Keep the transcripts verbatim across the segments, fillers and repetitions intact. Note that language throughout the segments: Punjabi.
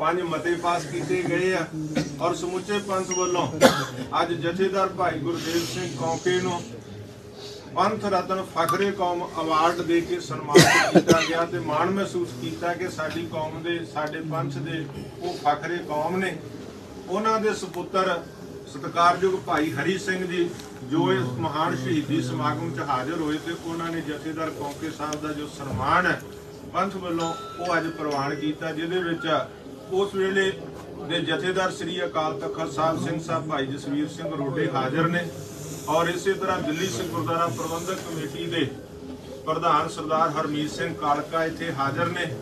पांच मते पास किए गए आ और समुचे पंथ वालों अज जथेदार भाई गुरदेव सिंह कौंके नूं पंथ रत्न फखरे कौम अवार्ड दे के सन्मानित किया गया ते माण महसूस किया कि साडी कौम दे साडे पंथ दे वो फखरे कौम ने उन्हां दे सपुत्र सत्कारयोग भाई हरी सिंह जी जो इस महान शहीदी समागम च हाजिर होए थे उन्होंने जथेदार कौंके साहब का जो सन्मान है पंथ वालों वो अज प्रवान किया जिहदे विच उस वेले दे जथेदार श्री अकाल तखत साहब सिंह साहब भाई जसवीर सिंह रोडे हाजिर ने और इस तरह दिल्ली सिंह गुरुद्वारा प्रबंधक कमेटी के प्रधान सरदार हरमीत सिंह कालका इत्थे हाजिर ने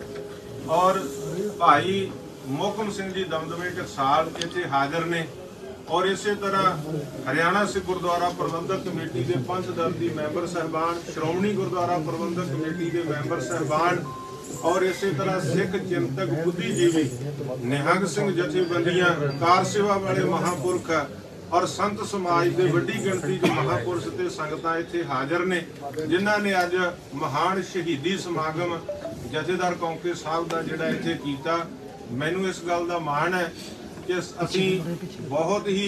और भाई मोहकम सिंह जी दमदमे टकसाल इत्थे हाजिर ने और इस तरह हरियाणा सिख गुरुद्वारा प्रबंधक कमेटी के पंच दल की मैंबर साहबान श्रोमणी गुरुद्वारा प्रबंधक कमेटी के मैंबर साहबान और इस तरह सिख चिंतक बुद्धिजीवी निहंग सिंह जथेबंदियां कार सेवा वाले महापुरख और संत समाज के वड्डी गिणती जो महापुरुष ते संगतां इत्थे हाजिर ने जिन्हां ने अज महान शहीदी समागम जथेदार कौंके साहब का जिहड़ा इत्थे कीता। मैनूं इस गल दा माण है कि असीं बहुत ही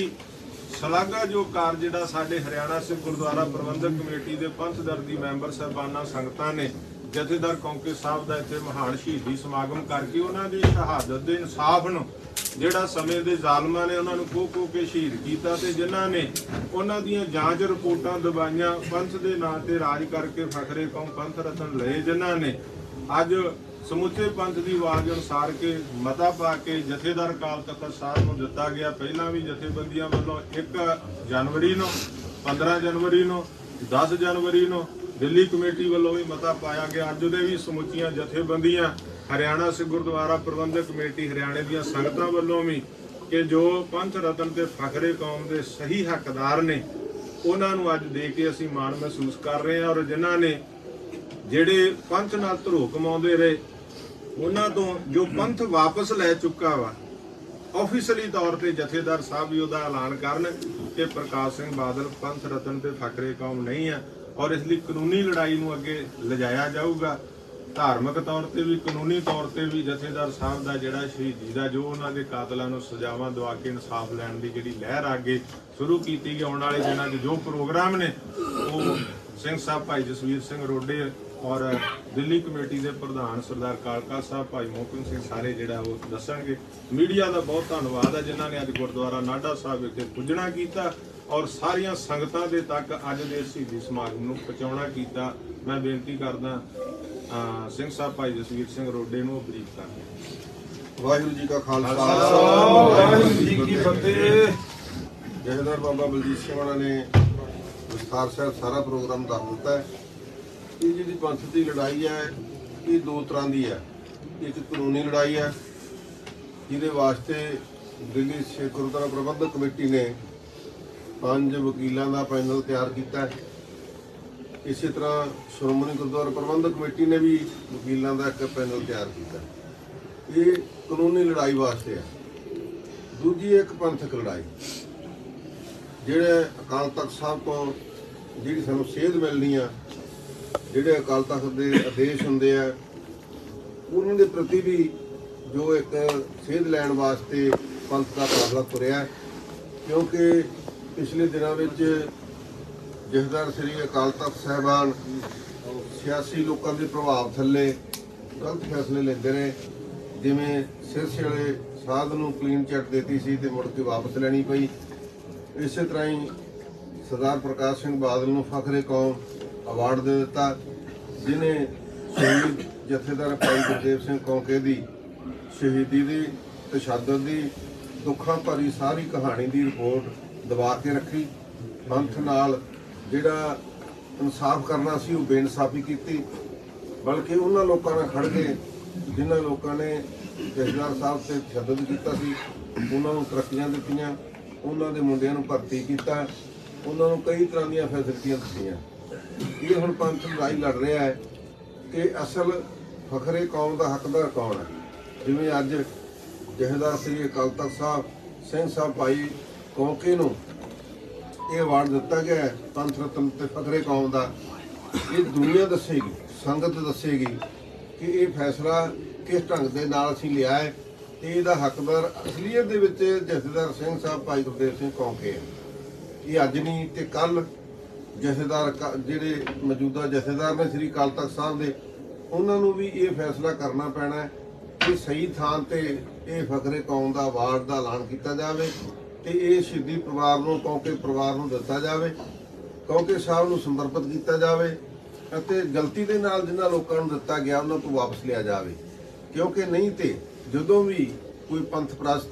सलाघायोग कार जिहड़ा साडे हरियाणा सिख गुरुद्वारा प्रबंधक कमेटी के पंथ दल दी मैंबर साहबाना संगतां ने जथेदार कौंके साहब का इत्थे महान शहीदी समागम करके उन्हां दी शहादत दे इंसाफ नूं जिहड़ा समय दे जालमां ने उन्हां नूं खो खो के शहीद कीता ते जिन्हां ने उन्हां दीयां जांच रिपोर्टां दबाईयां पंथ दे नां ते राज करके फखरे कौम पंथ रतन लए जिन्हां ने अज समुचे पंथ की आवाज़ अनुसार के मता पा के जथेदार अकाल तखत साहब नूं दिता गया। पहलां भी जथेबंदियां वालों एक जनवरी नूं पंद्रह जनवरी नूं दस जनवरी नूं दिल्ली कमेटी वालों भी मता पाया गया। अज उहदे भी समुचियां जथेबंदियां हरियाणा सिख गुरुद्वारा प्रबंधक कमेटी हरियाणे दीयां संगतां वालों भी कि जो पंथ रतन ते फखरे कौम के सही हकदार ने उन्हां नूं अज दे के असीं माण महसूस कर रहे हैं और जिन्हां ने जिहड़े पंथ नाल धरो कमाउंदे रहे उन्हां तो जो पंथ वापस लै चुका वा ऑफिशियली तौर पर जथेदार साहब भी उहदा ऐलान करन कि प्रकाश सिंह बादल पंथ रतन ते फखरे कौम नहीं है और इसलिए कानूनी लड़ाई नूं अगे लिजाया जाऊगा। धार्मिक तौर पर भी कानूनी तौर पर भी जथेदार साहब का जिहड़ा शहीदी का जो उन्हां दे कातलां नूं सजावां दवा के इंसाफ लैण दी जिहड़ी लहर अगे शुरू की गई। आउण वाले दिनां 'च जो प्रोग्राम ने वो सिंह साहब भाई जसवीर सिंह रोडे और दिल्ली कमेटी के प्रधान सरदार कालका साहब भाई मोहकम सिंह सारे जिहड़ा वो दसणगे। मीडिया का बहुत धन्नवाद है जिन्हां ने अज गुरुद्वारा नाढा साहब इत्थे पुजणा कीता और सारियां संगतां दे तक अज दे शहीदी समागम नूं पहुंचाउणा कीता। मैं बेनती करदा सिंह साहब भाई जसवीर सिंह रोडे नूं बरीक कर। वाहिगुरू जी का खालसा वाहिगुरू जी की फतेह। जथेदार बाबा बलजीत सिंह होना ने विस्तार सहित सारा प्रोग्राम दस दिता है। ये जी पंथ की लड़ाई है ये दो तरह की है। एक कानूनी लड़ाई है जिहदे वास्ते दिल्ली सिख गुरुद्वारा प्रबंधक कमेटी ने पांच वकीलों का पैनल तैयार किया। इस तरह श्रोमणी गुरुद्वारा प्रबंधक कमेटी ने भी वकीलों का एक पैनल तैयार किया। ये कानूनी लड़ाई वास्ते है। दूजी एक पंथक लड़ाई जिहड़े अकाल तख्त साहब तो जिहड़ी सानूं सेध मिलनी है जिहड़े अकाल तख्त के आदेश हुंदे आ उन्हां दे प्रति भी जो एक सेध लैण वास्ते पंथ का काफला तुरिया क्योंकि पिछले दिनों में जथेदार श्री अकाल तख्त साहिबान सियासी लोगों के प्रभाव थले गलत फैसले लेंदे ने। जिवें सिरसे वाले साध नूं क्लीन चिट देती सी ते मुड़ के वापस लैनी पई। इस तरह ही सरदार प्रकाश सिंह बादल नूं फखरे कौम अवार्ड दे दिता जिन्हें शहीद जथेदार भाई गुरदेव सिंह कौंके दी शहीदी दी तशद्दुद दी दुखा भरी सारी कहानी की रिपोर्ट दबा के रखी। पंथ नाल जिहड़ा इंसाफ करना सी वो बेइंसाफी की बल्कि उन्होंने लोगों ने खड़ गए जिन्होंने लोगों ने जथेदार साहब से तशद्दुद किया सी उन्होंने तरक्कियां दित्तियां उन्होंने मुंडियां नूं भर्ती किया उन्होंने कई तरह दी फैसिलिटियां दित्तियां। ये हुण पंथ लड़ाई लड़ रहा है कि असल फखरे कौम का हकदार कौन है। जिवें अज जथेदार श्री अकाल तख्त साहब सिंह साहब भाई कौंके नूं ये अवार्ड दिता गया है पंथ रतन ते फखरे कौम का। ये दुनिया दसेगी संगत दसेगी कि ये फैसला किस ढंग के नाल असीं लिया है ਇਹਦਾ ਹੱਕਦਾਰ ਅਸਲੀਅਤ ਦੇ ਵਿੱਚ ਜਥੇਦਾਰ ਸਿੰਘ ਸਾਹਿਬ ਭਾਈ ਗੁਰਦੇਵ ਸਿੰਘ ਕੌਂਕੇ ਹੈ। ਇਹ ਅੱਜ ਨਹੀਂ ਤੇ ਕੱਲ ਜਥੇਦਾਰ ਜਿਹੜੇ ਮੌਜੂਦਾ ਜਥੇਦਾਰ ਨੇ ਸ੍ਰੀ ਅਕਾਲ ਤਖਤ ਸਾਹਿਬ ਦੇ, ਉਹਨਾਂ ਨੂੰ ਵੀ ਇਹ ਫੈਸਲਾ ਕਰਨਾ ਪੈਣਾ ਹੈ ਕਿ ਸਹੀ ਥਾਂ ਤੇ ਇਹ ਫਖਰੇ ਕੌਮ ਦਾ ਅਵਾਰਡ ਦਾ ਐਲਾਨ ਕੀਤਾ ਜਾਵੇ ਤੇ ਇਹ ਸ਼ਹੀਦੀ ਪਰਿਵਾਰ ਨੂੰ, ਕੌਂਕੇ ਪਰਿਵਾਰ ਨੂੰ ਦਿੱਤਾ ਜਾਵੇ, ਕੌਂਕੇ ਸਾਹਿਬ ਨੂੰ ਸਮਰਪਿਤ ਕੀਤਾ ਜਾਵੇ ਅਤੇ ਗਲਤੀ ਦੇ ਨਾਲ ਜਿਨ੍ਹਾਂ ਲੋਕਾਂ ਨੂੰ ਦਿੱਤਾ ਗਿਆ ਉਹਨਾਂ ਤੋਂ ਵਾਪਸ ਲਿਆ ਜਾਵੇ। ਕਿਉਂਕਿ ਨਹੀਂ ਤੇ ਜਦੋਂ ਵੀ ਕੋਈ ਪੰਥ ਪ੍ਰਸਤ,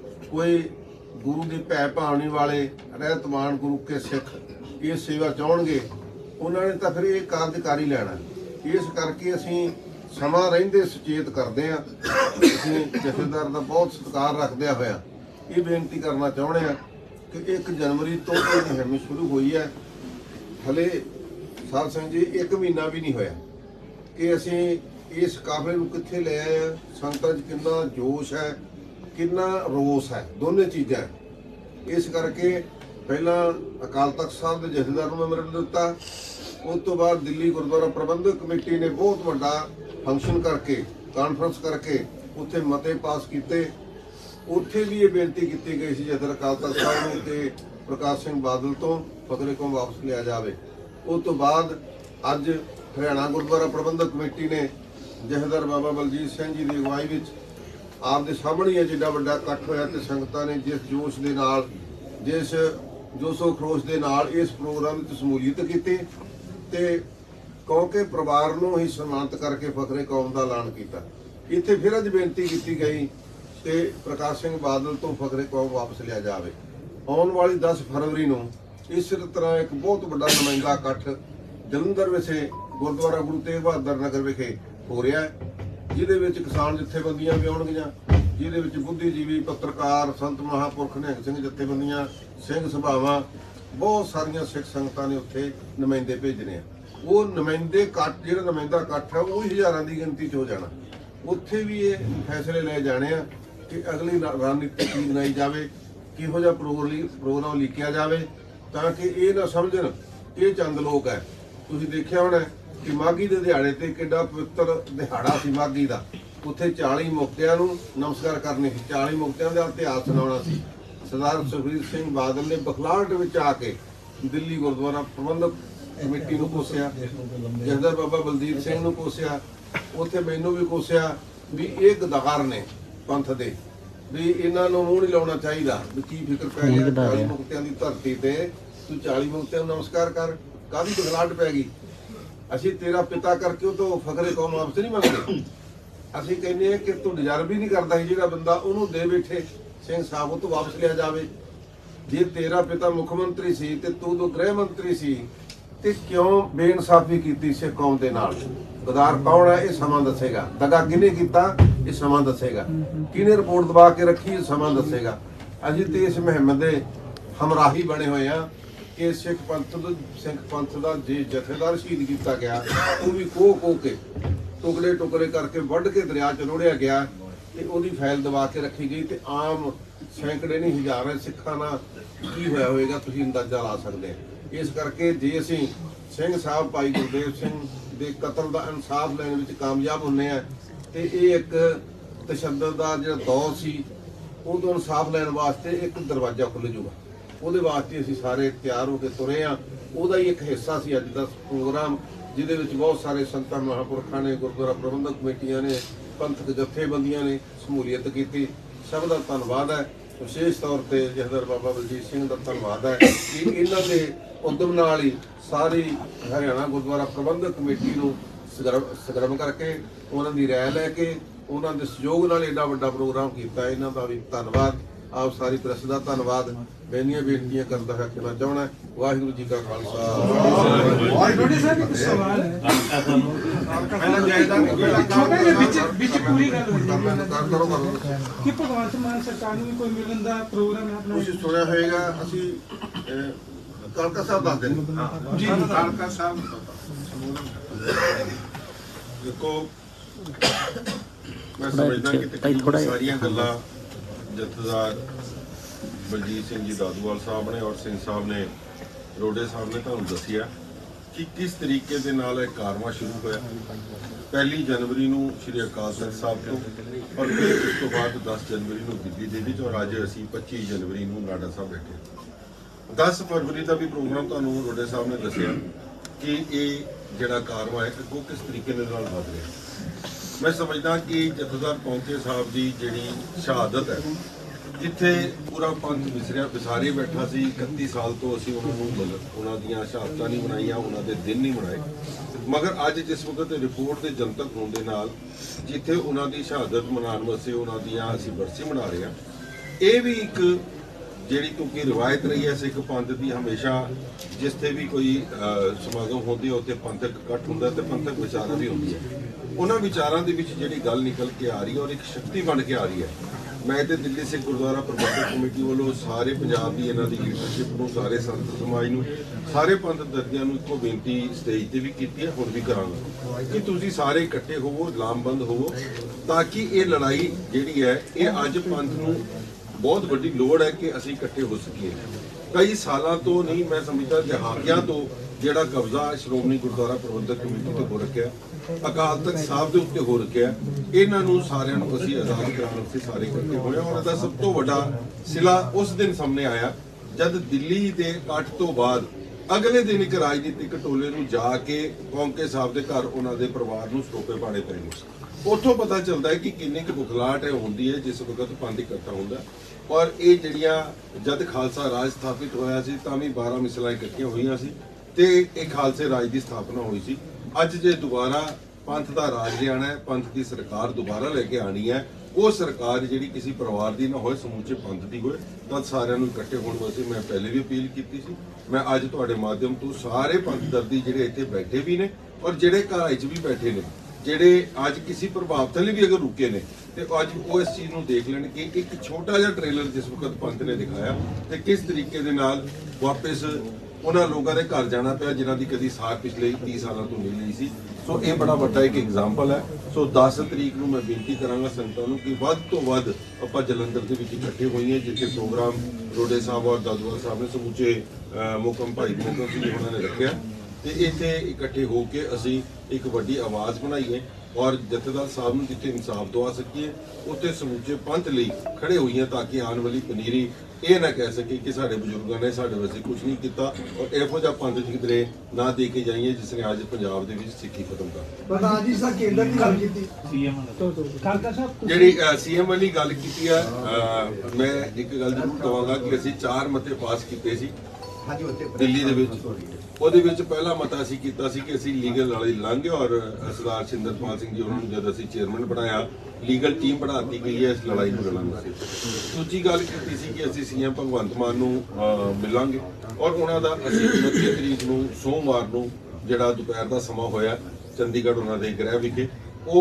ਕੋਈ ਗੁਰੂ ਦੀ ਭੈ ਭਾਵਨੀ ਵਾਲੇ ਰਹਿਤਮਾਨ ਗੁਰੂ ਕੇ ਸਿੱਖ ਇਹ ਸੇਵਾ ਚਾਹਣਗੇ, ਉਹਨਾਂ ਨੇ ਤਾਂ ਫਿਰ ਇਹ ਕਾਰਜਕਾਰੀ ਲੈਣਾ। ਇਸ ਕਰਕੇ ਅਸੀਂ ਸਮਾਂ ਰਹਿੰਦੇ ਸੁਚੇਤ ਕਰਦੇ ਹਾਂ। ਅਸੀਂ ਜਥੇਦਾਰ ਦਾ ਬਹੁਤ ਸਤਿਕਾਰ ਰੱਖਦਿਆਂ ਹੋਇਆ ਇਹ ਬੇਨਤੀ ਕਰਨਾ ਚਾਹੁੰਦੇ ਹਾਂ ਕਿ ਇੱਕ ਜਨਵਰੀ ਤੋਂ ਇਹ ਮੁਹਿੰਮ ਸ਼ੁਰੂ ਹੋਈ ਹੈ। ਹਲੇ ਸਾਧ ਸੰਗਤ ਜੀ ਇੱਕ ਮਹੀਨਾ ਵੀ ਨਹੀਂ ਹੋਇਆ ਕਿ ਅਸੀਂ ਇਸ ਕਾਫਲੇ ਨੂੰ ਕਿੱਥੇ ਲੈ ਆਏ ਆ। ਸੰਗਤਾਂ 'ਚ ਕਿੰਨਾ ਜੋਸ਼ ਹੈ, ਕਿੰਨਾ ਰੋਸ ਹੈ, ਦੋਨੇ ਚੀਜ਼ਾਂ। ਇਸ ਕਰਕੇ ਪਹਿਲਾਂ ਅਕਾਲ ਤਖਤ ਸਾਹਿਬ ਦੇ ਜਥੇਦਾਰ ਨੂੰ ਮੈਮੋਰੰਡਮ ਦਿੱਤਾ, ਉਸ ਤੋਂ ਬਾਅਦ ਦਿੱਲੀ ਗੁਰਦੁਆਰਾ ਪ੍ਰਬੰਧਕ ਕਮੇਟੀ ਨੇ ਬਹੁਤ ਵੱਡਾ ਫੰਕਸ਼ਨ ਕਰਕੇ, ਕਾਨਫਰੰਸ ਕਰਕੇ ਉੱਥੇ ਮਤੇ ਪਾਸ ਕੀਤੇ। ਉੱਥੇ ਵੀ ਇਹ ਬੇਨਤੀ ਕੀਤੀ ਗਈ ਸੀ ਜਥੇਦਾਰ ਅਕਾਲ ਤਖਤ ਸਾਹਿਬ ਨੂੰ ਕਿ ਪ੍ਰਕਾਸ਼ ਸਿੰਘ ਬਾਦਲ ਤੋਂ ਫਖਰੇ ਕੌਮ ਵਾਪਸ ਲਿਆ ਜਾਵੇ। ਉਸ ਤੋਂ ਬਾਅਦ ਅੱਜ ਹਰਿਆਣਾ ਗੁਰਦੁਆਰਾ ਪ੍ਰਬੰਧਕ ਕਮੇਟੀ ਨੇ ਜਥੇਦਾਰ ਬਾਬਾ ਬਲਜੀਤ ਸਿੰਘ ਜੀ ਦੀ ਅਗਵਾਈ ਵਿੱਚ ਆਪ ਦੇ ਸਾਹਮਣੇ ਹੈ ਜਿੱਡਾ ਵੱਡਾ ਇਕੱਠ ਹੋਇਆ ਤੇ ਸੰਗਤਾਂ ਨੇ ਜਿਸ ਜੋਸ਼ ਦੇ ਨਾਲ, ਜਿਸ ਜੋਸ਼ੋ ਖਰੋਸ਼ ਦੇ ਨਾਲ ਇਸ ਪ੍ਰੋਗਰਾਮ ਵਿੱਚ ਸ਼ਮੂਲੀਅਤ ਕੀਤੀ ਤੇ ਕੌਂਕੇ ਪਰਿਵਾਰ ਨੂੰ ਹੀ ਸਨਮਾਨਿਤ ਕਰਕੇ ਫਖਰੇ ਕੌਮ ਦਾ ਐਲਾਨ ਕੀਤਾ। ਇੱਥੇ ਫਿਰ ਅੱਜ ਬੇਨਤੀ ਕੀਤੀ ਗਈ ਕਿ ਪ੍ਰਕਾਸ਼ ਸਿੰਘ ਬਾਦਲ ਤੋਂ ਫਖਰੇ ਕੌਮ ਵਾਪਸ ਲਿਆ ਜਾਵੇ। ਆਉਣ ਵਾਲੀ ਦਸ ਫਰਵਰੀ ਨੂੰ ਇਸ ਤਰ੍ਹਾਂ ਇੱਕ ਬਹੁਤ ਵੱਡਾ ਨੁਮਾਇੰਦਾ ਇਕੱਠ ਜਲੰਧਰ ਵਿਖੇ ਗੁਰਦੁਆਰਾ ਗੁਰੂ ਤੇਗ ਬਹਾਦਰ ਨਗਰ ਵਿਖੇ ਹੋ ਰਿਹਾ ਹੈ, ਜਿਹਦੇ ਵਿੱਚ ਕਿਸਾਨ ਜਥੇਬੰਦੀਆਂ ਵੀ ਆਉਣਗੀਆਂ, ਜਿਹਦੇ ਵਿੱਚ ਬੁੱਧੀਜੀਵੀ, ਪੱਤਰਕਾਰ, ਸੰਤ ਮਹਾਂਪੁਰਖ, ਨਿਹੰਗ ਸਿੰਘ ਜਥੇਬੰਦੀਆਂ, ਸਿੰਘ ਸਭਾਵਾਂ, ਬਹੁਤ ਸਾਰੀਆਂ ਸਿੱਖ ਸੰਗਤਾਂ ਨੇ ਉੱਥੇ ਨੁਮਾਇੰਦੇ ਭੇਜਣੇ ਆ। ਉਹ ਨੁਮਾਇੰਦੇ ਇਕੱਠ, ਜਿਹੜਾ ਨੁਮਾਇੰਦਾ ਇਕੱਠ ਹੈ ਉਹ ਹਜ਼ਾਰਾਂ ਦੀ ਗਿਣਤੀ 'ਚ ਹੋ ਜਾਣਾ। ਉੱਥੇ ਵੀ ਇਹ ਫੈਸਲੇ ਲਏ ਜਾਣੇ ਆ ਕਿ ਅਗਲੀ ਰਣਨੀਤੀ ਕੀ ਬਣਾਈ ਜਾਵੇ, ਕਿਹੋ ਜਿਹਾ ਪ੍ਰੋਗਰਾਮ ਲਿਖਿਆ ਜਾਵੇ ਤਾਂ ਕਿ ਇਹ ਨਾ ਸਮਝਣ ਇਹ ਚੰਦ ਲੋਕ ਹੈ। ਤੁਸੀਂ ਦੇਖਿਆ ਹੋਣਾ ਕਿ ਮਾਘੀ ਦੇ ਦਿਹਾੜੇ ਤੇ ਕਿੱਡਾ ਪਵਿੱਤਰ ਦਿਹਾੜਾ ਸੀ ਮਾਘੀ ਦਾ। ਉੱਥੇ ਚਾਲੀ ਮੁਕਤਿਆਂ ਨੂੰ ਨਮਸਕਾਰ ਕਰਨੀ ਸੀ, ਚਾਲੀ ਮੁਕਤਿਆਂ ਦਾ ਇਤਿਹਾਸ ਸੁਣਾਉਣਾ ਸੀ। ਸਰਦਾਰ ਸੁਖਬੀਰ ਸਿੰਘ ਬਾਦਲ ਨੇ ਬਖਲਾਹਟ ਵਿੱਚ ਆ ਕੇ ਦਿੱਲੀ ਗੁਰਦੁਆਰਾ ਪ੍ਰਬੰਧਕ ਕਮੇਟੀ ਨੂੰ ਕੋਸਿਆ, ਜਥੇਦਾਰ ਬਾਬਾ ਬਲਜੀਤ ਸਿੰਘ ਨੂੰ ਕੋਸਿਆ, ਉੱਥੇ ਮੈਨੂੰ ਵੀ ਕੋਸਿਆ ਵੀ ਇਹ ਗਦਾਰ ਨੇ ਪੰਥ ਦੇ, ਵੀ ਇਹਨਾਂ ਨੂੰ ਮੂੰਹ ਨਹੀਂ ਲਾਉਣਾ ਚਾਹੀਦਾ, ਵੀ ਕੀ ਫਿਕਰ ਪੈ ਗਿਆ ਚਾਲੀ ਮੁਕਤਿਆਂ ਦੀ ਧਰਤੀ ਤੇ ਤੂੰ ਚਾਲੀ ਮੁਕਤਿਆਂ ਨੂੰ ਨਮਸਕਾਰ ਕਰ, ਕਾਹਦੀ ਬਖਲਾਹਟ ਪੈ ਗਈ। ਅਸੀਂ ਤੇਰਾ ਪਿਤਾ ਕਰਕੇ ਉਹ ਤੋਂ ਫਖਰੇ ਕੌਮ ਵਾਪਸ ਨਹੀਂ ਮੰਗਦੇ। ਅਸੀਂ ਕਹਿੰਦੇ ਹਾਂ ਕਿ ਤੂੰ ਡਿਜ਼ਰਵ ਹੀ ਨਹੀਂ ਕਰਦਾ ਸੀ ਜਿਹੜਾ ਬੰਦਾ, ਉਹਨੂੰ ਦੇ ਬੈਠੇ ਸਿੰਘ ਸਾਹਿਬ, ਉਹ ਤੋਂ ਵਾਪਸ ਲਿਆ ਜਾਵੇ। ਜੇ ਤੇਰਾ ਪਿਤਾ ਮੁੱਖ ਮੰਤਰੀ ਸੀ ਤੇ ਤੂੰ ਦੋ ਗ੍ਰਹਿ ਮੰਤਰੀ ਸੀ ਤੇ ਕਿਉਂ ਬੇਇਨਸਾਫੀ ਕੀਤੀ ਸਿੱਖ ਕੌਮ ਦੇ ਨਾਲ? ਗਦਾਰ ਕੌਣ ਹੈ ਇਹ ਸਮਾਂ ਦੱਸੇਗਾ। ਦਗਾ ਕਿਹਨੇ ਕੀਤਾ ਇਹ ਸਮਾਂ ਦੱਸੇਗਾ। ਕਿਹਨੇ ਰਿਪੋਰਟ ਦਬਾ ਕੇ ਰੱਖੀ ਇਹ ਸਮਾਂ ਦੱਸੇਗਾ। ਅਸੀਂ ਤੇ ਇਸ ਮੁਹਿੰਮ ਦੇ ਹਮਰਾਹੀ ਬਣੇ ਹੋਏ ਆ ਕਿ ਸਿੱਖ ਪੰਥ ਦਾ ਸਿੱਖ ਪੰਥ ਦਾ ਜੇ ਜਥੇਦਾਰ ਸ਼ਹੀਦ ਕੀਤਾ ਗਿਆ ਉਹ ਵੀ ਕੋਹ ਕੋਹ ਕੇ ਟੁਕੜੇ ਟੁਕੜੇ ਕਰਕੇ ਵੱਢ ਕੇ ਦਰਿਆ ਚ ਰੋੜਿਆ ਗਿਆ ਤੇ ਉਹਦੀ ਫਾਈਲ ਦਬਾ ਕੇ ਰੱਖੀ ਗਈ ਤੇ ਆਮ ਸੈਂਕੜੇ ਨਹੀਂ ਹਜ਼ਾਰਾਂ ਸਿੱਖਾਂ ਨਾਲ ਕੀ ਹੋਇਆ ਹੋਵੇਗਾ ਤੁਸੀਂ ਅੰਦਾਜ਼ਾ ਲਾ ਸਕਦੇ। ਇਸ ਕਰਕੇ ਜੇ ਅਸੀਂ ਸਿੰਘ ਸਾਹਿਬ ਭਾਈ ਗੁਰਦੇਵ ਸਿੰਘ ਦੇ ਕਤਲ ਦਾ ਇਨਸਾਫ ਲੈਣ ਵਿੱਚ ਕਾਮਯਾਬ ਹੁੰਦੇ ਆ ਤੇ ਇਹ ਇੱਕ ਤਸ਼ੱਦਦ ਦਾ ਜਿਹੜਾ ਦੌਰ ਸੀ ਉਦੋਂ ਇਨਸਾਫ ਲੈਣ ਵਾਸਤੇ ਇੱਕ ਦਰਵਾਜ਼ਾ ਖੁੱਲ੍ਹ ਜੂਗਾ। ਉਹਦੇ ਵਾਸਤੇ ਅਸੀਂ ਸਾਰੇ ਤਿਆਰ ਹੋ ਕੇ ਤੁਰੇ ਆ। ਉਹਦਾ ਹੀ ਇੱਕ ਹਿੱਸਾ ਸੀ ਅੱਜ ਦਾ ਪ੍ਰੋਗਰਾਮ, ਜਿਹਦੇ ਵਿੱਚ ਬਹੁਤ ਸਾਰੇ ਸੰਤਾਂ ਮਹਾਂਪੁਰਖਾਂ ਨੇ, ਗੁਰਦੁਆਰਾ ਪ੍ਰਬੰਧਕ ਕਮੇਟੀਆਂ ਨੇ, ਪੰਥਕ ਜਥੇਬੰਦੀਆਂ ਨੇ ਸ਼ਮੂਲੀਅਤ ਕੀਤੀ। ਸਭ ਦਾ ਧੰਨਵਾਦ ਹੈ। ਵਿਸ਼ੇਸ਼ ਤੌਰ ਤੇ ਜਥੇਦਾਰ ਬਾਬਾ ਬਲਜੀਤ ਸਿੰਘ ਦਾ ਧੰਨਵਾਦ ਹੈ ਕਿ ਇਹਨਾਂ ਦੇ ਉਦਮ ਨਾਲ ਹੀ ਸਾਰੀ ਹਰਿਆਣਾ ਗੁਰਦੁਆਰਾ ਪ੍ਰਬੰਧਕ ਕਮੇਟੀ ਨੂੰ ਸਰਗਰਮ ਕਰਕੇ, ਉਹਨਾਂ ਦੀ ਰਾਏ ਲੈ ਕੇ, ਉਹਨਾਂ ਦੇ ਸਹਿਯੋਗ ਨਾਲ ਐਡਾ ਵੱਡਾ ਪ੍ਰੋਗਰਾਮ ਕੀਤਾ। ਇਹਨਾਂ ਦਾ ਵੀ ਧੰਨਵਾਦ। ਆਪ ਸਾਰੀ ਪ੍ਰੈਸ ਦਾ ਧੰਨਵਾਦ। ਬੇਨੀਆਂ ਬੇਨਤੀਆਂ ਕਰਦਾ ਹੈ ਕਿ ਮੈਂ ਚਾਹਣਾ ਵਾਹਿਗੁਰੂ ਜੀ ਕਾ ਖਾਲਸਾ ਵਾਹਿਗੁਰੂ ਜੀ ਕੀ ਸਵਾਲ ਹੈ। ਪਹਿਲਾਂ ਜਾਇਦਾਦ ਛੋਟੇ ਜਿਹੇ ਵਿੱਚ ਵਿੱਚ ਪੂਰੀ ਗੱਲ ਹੋਈ ਕਰੋ ਕਰੋ ਕਿ ਭਗਵੰਤ ਮਾਨ ਸਰਕਾਰ ਨੂੰ ਵੀ ਕੋਈ ਮਿਲਣ ਦਾ ਪ੍ਰੋਗਰਾਮ ਹੈ ਆਪਣਾ? ਤੁਸੀਂ ਸੁਣਿਆ ਹੋਏਗਾ। ਅਸੀਂ ਕਾਲਕਾ ਸਾਹਿਬ ਦੱਸਦੇ ਨੇ ਜੀ। ਕਾਲਕਾ ਸਾਹਿਬ ਦੇਖੋ, ਮੈਂ ਸਮਝਦਾ ਕਿ ਸਾਰੀਆਂ ਗੱਲਾਂ ਜਥੇਦਾਰ ਬਲਜੀਤ ਸਿੰਘ ਜੀ ਦਾਦੂਵਾਲ ਸਾਹਿਬ ਨੇ ਔਰ ਸਿੰਘ ਸਾਹਿਬ ਨੇ, ਰੋਡੇ ਸਾਹਿਬ ਨੇ ਤੁਹਾਨੂੰ ਦੱਸਿਆ कि किस तरीके के नाल एक कारवां शुरू होया। पहली जनवरी नूं श्री अकाल तख्त साहब तो और फिर उस तो बाद दस जनवरी नूं दिल्ली दे विच और अज असीं पच्ची जनवरी नूं नाडा साहब बैठे। दस फरवरी का भी प्रोग्राम तुहानूं रोडे साहब ने दस्सिया कि ये जिहड़ा कारवां है अगों किस तरीके दे नाल वध रिहा। मैं समझदा कि जथेदार पौंके साहब की जिहड़ी शहादत है, जिथे पूरा पंथ विसरिया विसारे बैठा सी, इकत्ती साल तो असीं उन्हां नूं उन्हां दीयां शहादतां नहीं मनाईयां, उन्हां दे दिन नहीं मनाए। मगर अज जिस वक्त रिपोर्ट के जनतक होने दे नाल जिथे उन्हां दी शहादत मनाउण वास्ते उन्हां दीयां असीं बरसी मना रहे हैं। ये भी एक जिहड़ी क्योंकि रिवायत रही है सिख पंथ की, हमेशा जिथे भी कोई समागम होंदे उत्थे पंथक इकट्ठ हुंदा ते पंथक विचारा भी होंदी है। उन्हां विचारां दे विच जिहड़ी गल निकल के आ रही है और एक शक्ति बन के आ रही है। मैं तो दिल्ली सिख गुरुद्वारा प्रबंधक कमेटी वालों सारे पंजाब की इन्हां दी लीडरशिप नूं, सारे संत समाज नूं, सारे पंथ दर्दियां नूं इक्को बेनती स्टेज ते भी कीती है, हुण भी करांगा कि तुसीं सारे इकट्ठे होवो, लामबंद होवो, ताकि ये लड़ाई जिहड़ी है ये अज पंथ नूं बहुत वड्डी लोड़ है कि असीं इकट्ठे हो सकीए। कई सालों तो नहीं, मैं समझदा दहाकियां तो जिहड़ा कब्जा श्रोमणी गुरुद्वारा प्रबंधक कमेटी ते हो रखिआ, अकाल तख्त साहब के उत्ते हो रखिआ, इन्हां नूं सारिआं नूं असीं आज़ाद कराउण वास्ते सारे इकट्ठे होए। और इहदा सब तो वड्डा सिला उस दिन सामने आया जद दिल्ली के इकट्ठ तो बाद अगले दिन एक राजनीतिक टोले नूं जाके पौंके साहब के घर उन्हां दे परिवार नूं सटोपे पाने पै गए। उत्थों पता चलता है कि किन्नी क बुखलाहट होंदी है जिस वक्त पंथ इकट्ठा होंदा। और ये जिहड़ियां जद खालसा राज स्थापित होया सी तां भी बारह मिसलां इकट्ठियां होईयां सी ते एक खालसे राज की स्थापना हुई सी। अज जे दोबारा पंथ का राज लियाना है, पंथ की सरकार दोबारा लेके आनी है, वो सरकार जिहड़ी किसी परिवार की ना होए, समूचे पंथ की होए, तां सारिआं नूं इकट्ठे होण वास्ते मैं पहले भी अपील की सी। मैं अज तुहाडे माध्यम तो सारे पंथ दर्दी जिहड़े इत्थे बैठे भी ने और जिहड़े घरां च भी बैठे ने, जिहड़े अज किसी प्रभाव थले भी अगर रुके ने, तो अज वो इस चीज़ को देख लें कि एक छोटा जिहा ट्रेलर जिस वक्त पंथ ने दिखाया तो किस तरीके दे नाल वापस उन्होंने लोगों के घर जाना पाया जिन्हों की कभी सार पिछले तीस सालों तो नहीं ली सी। सो ये बड़ा वड्डा एक एग्जाम्पल है। सो दस तरीक नूं मैं बेनती करांगा संगतां नूं कि वध तो वध आपां जलंधर दे विच इकट्ठे होईए, जिथे प्रोग्राम रोडे साहब और दादूवाल साहब ने समूचे मुकम भाई मुकम सिंह उन्होंने रखिया ते इत्थे इकट्ठे होके असीं एक वड्डी आवाज़ बनाईए और जथेदार साहब नूं जिथे इंसाफ दवा सकीए उत्थे समूचे पंथ लई खड़े होईए, ताकि आने वाली पनीरी ये ना कह सके कि साडे बजुर्गों ने साडे वास्ते कुछ नहीं किया और इहो जिहा पंथ किधरे ना दे के जाइए जिसने अज पंजाब दे विच सिੱਖੀ खत्म कर जिहड़ी सीएम वाली गल कीती है। मैं एक गल जरूर कहांगा कि असीं चार मते पास कीते सी दिल्ली दे विच। ਉਹਦੇ ਵਿੱਚ ਪਹਿਲਾ ਮਤਾ ਅਸੀਂ ਕੀਤਾ ਸੀ ਕਿ ਅਸੀਂ ਲੀਗਲ ਲੜਾਈ ਲਾਂਗੇ ਔਰ ਸਰਦਾਰ ਸਿੰਦਰਪਾਲ ਸਿੰਘ ਜੀ ਉਹਨਾਂ ਨੂੰ ਜਦ ਅਸੀਂ ਚੇਅਰਮੈਨ ਬਣਾਇਆ ਲੀਗਲ ਟੀਮ ਬਣਾਤੀ ਗਈ ਹੈ ਇਸ ਲੜਾਈ ਨੂੰ ਲੜਨ ਵਾਸਤੇ। ਦੂਜੀ ਗੱਲ ਕੀਤੀ ਸੀ ਕਿ ਅਸੀਂ ਸੀਐਮ ਭਗਵੰਤ ਮਾਨ ਨੂੰ ਮਿਲਾਂਗੇ ਔਰ ਉਹਨਾਂ ਦਾ ਅਸੀਂ ਉਨੱਤੀ ਤਰੀਕ ਨੂੰ ਸੋਮਵਾਰ ਨੂੰ ਜਿਹੜਾ ਦੁਪਹਿਰ ਦਾ ਸਮਾਂ ਹੋਇਆ ਚੰਡੀਗੜ੍ਹ ਉਹਨਾਂ ਦੇ ਗ੍ਰਹਿ ਵਿਖੇ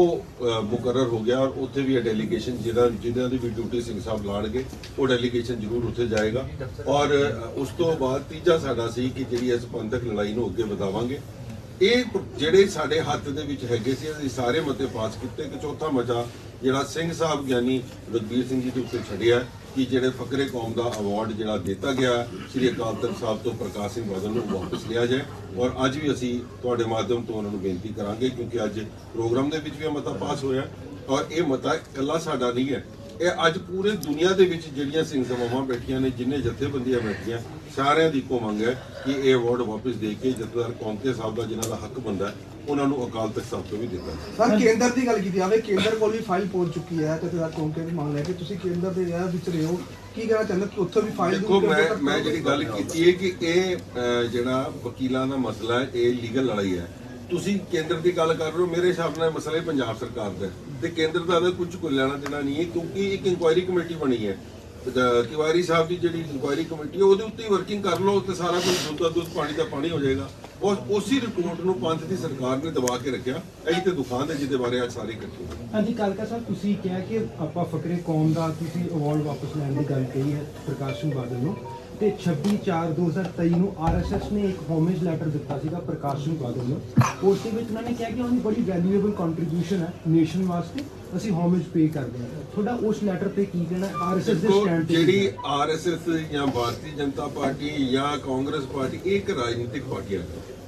ਉਹ ਮੁਕਰਰ ਹੋ ਗਿਆ ਔਰ ਉੱਥੇ ਵੀ ਡੈਲੀਗੇਸ਼ਨ ਜਿਹੜਾ ਜਿਨ੍ਹਾਂ ਦੀ ਵੀ ਡਿਊਟੀ ਸਿੰਘ ਸਾਹਿਬ ਲਾਣਗੇ ਉਹ ਡੈਲੀਗੇਸ਼ਨ ਜ਼ਰੂਰ ਉੱਥੇ ਜਾਏਗਾ। ਔਰ ਉਸ ਤੋਂ ਬਾਅਦ ਤੀਜਾ ਸਾਡਾ ਸੀ ਕਿ ਜਿਹੜੀ ਇਸ ਪੰਥਕ ਲੜਾਈ ਨੂੰ ਅੱਗੇ ਵਧਾਵਾਂਗੇ। ਇਹ ਜਿਹੜੇ ਸਾਡੇ ਹੱਥ ਦੇ ਵਿੱਚ ਹੈਗੇ ਸੀ ਅਸੀਂ ਸਾਰੇ ਮਤੇ ਪਾਸ ਕੀਤੇ। ਇੱਕ ਚੌਥਾ ਮਤਾ ਜਿਹੜਾ ਸਿੰਘ ਸਾਹਿਬ ਗਿਆਨੀ ਰਘਬੀਰ ਸਿੰਘ ਜੀ ਦੇ ਉੱਤੇ ਛੱਡਿਆ कि ਜਿਹੜੇ फकरे कौम का अवार्ड ਜਿਹੜਾ ਦਿੱਤਾ ਗਿਆ श्री अकाल तख्त साहब तो प्रकाश सिंह बादल ਨੂੰ वापस लिया जाए। और अज भी ਅਸੀਂ ਤੁਹਾਡੇ माध्यम तो उन्होंने बेनती करांगे क्योंकि अज प्रोग्राम ਦੇ ਵਿੱਚ ਵੀ ਮਤਾ ਪਾਸ ਹੋਇਆ और ये मता इकल्ला साडा नहीं है, ये अज पूरे दुनिया ਦੇ ਵਿੱਚ ਜਿਹੜੀਆਂ ਸਿੰਘ ਸਭਾਵਾਂ ਬੈਠੀਆਂ ਨੇ ਜਿੰਨੇ ਜਥੇਬੰਦੀਆਂ ਬੈਠੀਆਂ ਸਾਰਿਆਂ ਦੀ ਇੱਕੋ ਮੰਗ ਹੈ कि ये अवार्ड वापस दे के जथेदार कौंके साहब का जिन्हों का हक बनता है उन्होंने अकाल तख्त साहब तो भी दिता। सर केंद्र की गल की जाए, केंद्र को भी फाइल पहुंच चुकी है जथेदार कौंके की मांग है कि तुसीं केंद्र दे विच रहे हो, की कहना चाहते कि उत्थे भी फाइल देखो मैं मैं जिहड़ी गल कीती है कि ये जिहड़ा वकीलां दा मसला है ये लीगल लड़ाई है। तुसीं केंद्र की गल कर रहे हो, मेरे हिसाब नाल मसला पंजाब सरकार दा ते केंद्र दा कुछ कोई लेना देना नहीं है क्योंकि एक इंक्वायरी कमेटी बनी है तिवारी साहब की जी इंक्वायरी कमेटी है वो वर्किंग कर लो तो सारा कुछ दुध का दुध पानी का पानी हो जाएगा। और उसी रिपोर्ट को पंथ की सरकार ने दबा के रखा अं तो दुखान है जिसके बारे आज सारे इकट्ठे। हाँ जी कालका साहब तुसीं कहा कि आप फकरे कौम का तुसीं अवार्ड वापस लैण की गल कही है प्रकाश सिंह बादल नूं ते छब्बी चार दो हज़ार तेई नूं आर एस एस ने एक होमेज लैटर दिता सीगा प्रकाश सिंह बादल नूं। उस दे विच उन्होंने कहा कि उन्होंने बड़ी वैल्यूएबल कंट्रीब्यूशन है नेशन वास्ते ਅਸੀਂ ਹੋਮੇਜ ਪੇ ਕਰਦੇ ਹਾਂ। ਤੁਹਾਡਾ ਉਸ ਲੈਟਰ ਤੇ ਕੀ ਕਹਿਣਾ ਆਰਐਸਐਸ ਦੇ ਸਟੈਂਡ ਤੇ? ਜਿਹੜੀ ਆਰਐਸਐਸ ਜਾਂ ਭਾਰਤੀ ਜਨਤਾ ਪਾਰਟੀ ਜਾਂ ਕਾਂਗਰਸ ਪਾਰਟੀ ਇਹ ਇੱਕ ਰਾਜਨੀਤਿਕ ਪਾਰਟੀ ਹੈ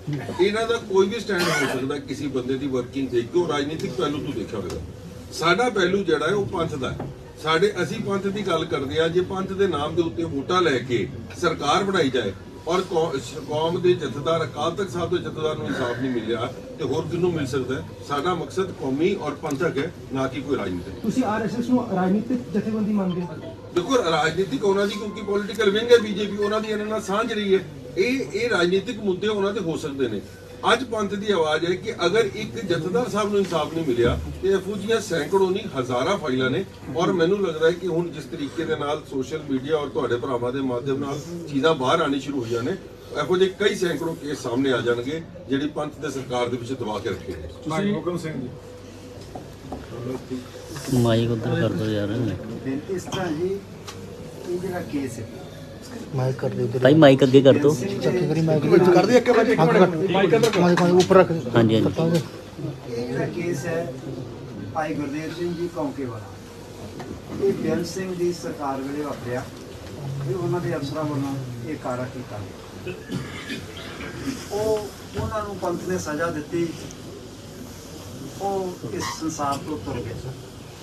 ਇਹਨਾਂ ਦਾ ਕੋਈ ਵੀ ਸਟੈਂਡ ਹੋ ਸਕਦਾ ਕਿਸੇ ਬੰਦੇ ਦੀ ਵਰਕਿੰਗ ਦੇਖ ਕੇ, ਉਹ ਰਾਜਨੀਤਿਕ ਪਹਿਲੂ ਤੋਂ ਦੇਖਿਆ ਹੋਵੇਗਾ। ਸਾਡਾ ਪਹਿਲੂ ਜਿਹੜਾ ਹੈ ਉਹ ਪੰਥ ਦਾ ਹੈ। ਸਾਡੇ ਅਸੀਂ ਪੰਥ ਦੀ ਗੱਲ ਕਰਦੇ ਆ, ਜੇ ਪੰਥ ਦੇ ਨਾਮ ਦੇ ਉੱਤੇ ਵੋਟਾਂ ਲੈ ਕੇ ਸਰਕਾਰ ਬਣਾਈ ਜਾਏ ਔਰ ਕੌਮ ਦੇ ਜਥੇਦਾਰ ਅਕਾਲ ਤਖਤ ਸਾਹਿਬ ਦੇ ਜਥੇਦਾਰ ਨੂੰ ਇਨਸਾਫ ਨਹੀਂ ਮਿਲਿਆ ਤੇ ਹੋਰ ਕਿਹਨੂੰ ਮਿਲ ਸਕਦਾ ਹੈ? ਸਾਡਾ ਮਕਸਦ ਕੌਮੀ ਔਰ ਪੰਥਕ ਹੈ, ਨਾ ਕਿ ਕੋਈ ਰਾਜਨੀਤਿਕ। ਤੁਸੀਂ ਆਰਐਸਐਸ ਨੂੰ ਰਾਜਨੀਤਿਕ ਜਥੇਬੰਦੀ ਮੰਨਦੇ ਹੋ? ਦੇਖੋ, ਰਾਜਨੀਤਿਕ ਉਹਨਾਂ ਦੀ ਕਿਉਂਕਿ ਪੋਲੀਟੀਕਲ ਵਿੰਗ ਹੈ ਬੀਜੇਪੀ, ਉਹਨਾਂ ਦੀ ਇਹਨਾਂ ਨਾਲ ਸਾਂਝ ਰਹੀ ਹੈ। ਇਹ ਇਹ ਰਾਜਨੀਤਿਕ ਮੁੱਦੇ ਉਹਨਾਂ ਦੇ ਹੋ ਸਕਦੇ ਨੇ। ਅੱਜ ਪੰਥ ਦੀ ਆਵਾਜ਼ ਹੈ ਕਿ ਅਗਰ ਇੱਕ ਜਥੇਦਾਰ ਸਾਹਿਬ ਨੂੰ ਇਨਸਾਫ ਨਹੀਂ ਮਿਲਿਆ ਤੇ ਇਹੋ ਜਿਹੀਆਂ ਸੈਂਕੜੋਂ ਨਹੀਂ ਹਜ਼ਾਰਾਂ ਫਾਈਲਾਂ ਨੇ। ਔਰ ਮੈਨੂੰ ਲੱਗਦਾ ਹੈ ਕਿ ਹੁਣ ਜਿਸ ਤਰੀਕੇ ਦੇ ਨਾਲ ਸੋਸ਼ਲ ਮੀਡੀਆ ਔਰ ਤੁਹਾਡੇ ਭਰਾਵਾਂ ਦੇ ਮਾਧਿਅਮ ਨਾਲ ਚੀਜ਼ਾਂ ਬਾਹਰ ਆਣੀ ਸ਼ੁਰੂ ਹੋਈਆਂ ਨੇ, ਇਹੋ ਜਿਹੇ ਕਈ ਸੈਂਕੜੋਂ ਕੇਸ ਸਾਹਮਣੇ ਆ ਜਾਣਗੇ ਜਿਹੜੀ ਪੰਥ ਦੇ ਸਰਕਾਰ ਦੇ ਵਿੱਚ ਦਬਾ ਕੇ ਰੱਖੇ ਨੇ। ਭਾਈ ਹੁਕਮ ਸਿੰਘ ਜੀ, ਮਾਈਕ ਉਧਰ ਕਰ ਦੋ ਯਾਰ। ਇਸ ਤਰ੍ਹਾਂ ਜੀ, ਇਹ ਜਿਹੜਾ ਕੇਸ ਹੈ, ਮਾਈਕ ਕਰ ਦੇ ਭਾਈ ਮਾਈਕ ਅੱਗੇ ਕਰ ਦੋ। ਚੱਕੀ ਕਰੀ ਮਾਈਕ ਕਰ ਦੇ ਇੱਕ ਮਿੰਟ ਮਾਈਕ ਅੰਦਰ ਮਾਈਕ ਉੱਪਰ ਰੱਖ। ਹਾਂਜੀ ਹਾਂਜੀ। ਇਹ ਜਿਹੜਾ ਕੇਸ ਹੈ ਭਾਈ ਗੁਰਦੇਵ ਸਿੰਘ ਜੀ ਕੌਂਕੇ ਵਾਲਾ, ਇਹ ਬੇਅੰਤ ਸਿੰਘ ਦੀ ਸਰਕਾਰ ਵੇਲੇ ਵਾਪਰਿਆ ਤੇ ਉਹਨਾਂ ਦੇ ਅਫਸਰਾਂ ਵੱਲੋਂ ਇਹ ਕਾਰਾ ਕੀਤਾ ਗਿਆ। ਉਹ ਉਹਨਾਂ ਨੂੰ ਪੰਥ ਨੇ ਸਜ਼ਾ ਦਿੱਤੀ, ਉਹ ਇਸ ਸੰਸਾਰ ਤੋਂ ਤੁਰ ਗਏ।